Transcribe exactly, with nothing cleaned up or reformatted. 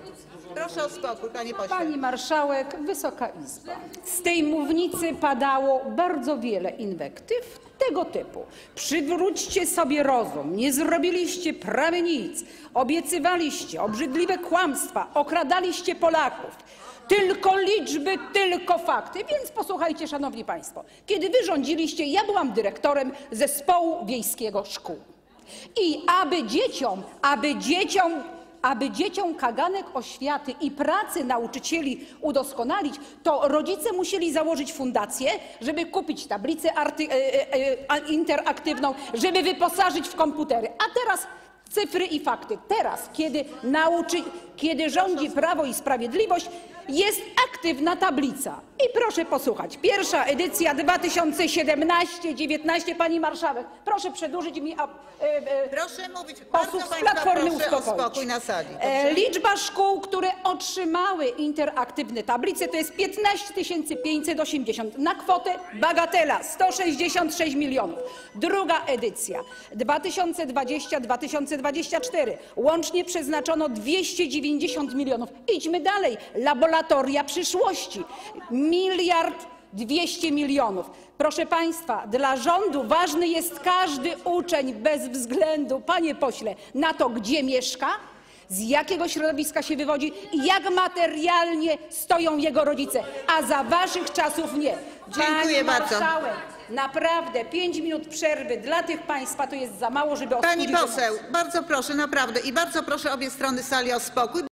Proszę o spokój, panie pośle. Pani marszałek, Wysoka Izba. Z tej mównicy padało bardzo wiele inwektyw tego typu. Przywróćcie sobie rozum, nie zrobiliście prawie nic, obiecywaliście obrzydliwe kłamstwa, okradaliście Polaków. Tylko liczby, tylko fakty. Więc posłuchajcie, szanowni państwo. Kiedy wy rządziliście, ja byłam dyrektorem zespołu wiejskiego szkół. I aby dzieciom, aby dzieciom Aby dzieciom kaganek oświaty i pracy nauczycieli udoskonalić, to rodzice musieli założyć fundację, żeby kupić tablicę arty, e, e, interaktywną, żeby wyposażyć w komputery. A teraz cyfry i fakty. Teraz, kiedy, nauczy, kiedy rządzi Prawo i Sprawiedliwość, jest aktywna tablica. I proszę posłuchać. Pierwsza edycja dwa tysiące siedemnaście dziewiętnaście. Pani marszałek, proszę przedłużyć mi... A, e, e, proszę mówić. posłów z Platformy uspokoić. O spokój na sali. E, liczba szkół, które otrzymały interaktywne tablice, to jest piętnaście tysięcy pięćset osiemdziesiąt na kwotę bagatela sto sześćdziesiąt sześć milionów. Druga edycja dwa tysiące dwadzieścia dwa tysiące dwadzieścia cztery. Łącznie przeznaczono dwieście dziewięćdziesiąt milionów. Idźmy dalej. Laboratoria przyszłości. Miliard dwieście milionów. Proszę państwa, dla rządu ważny jest każdy uczeń bez względu, panie pośle, na to, gdzie mieszka, z jakiego środowiska się wywodzi i jak materialnie stoją jego rodzice. A za waszych czasów nie. Dziękuję bardzo. Pani marszałek, naprawdę pięć minut przerwy dla tych państwa to jest za mało, żeby Pani ostudzić poseł, emocje. bardzo proszę, naprawdę i bardzo proszę obie strony sali o spokój.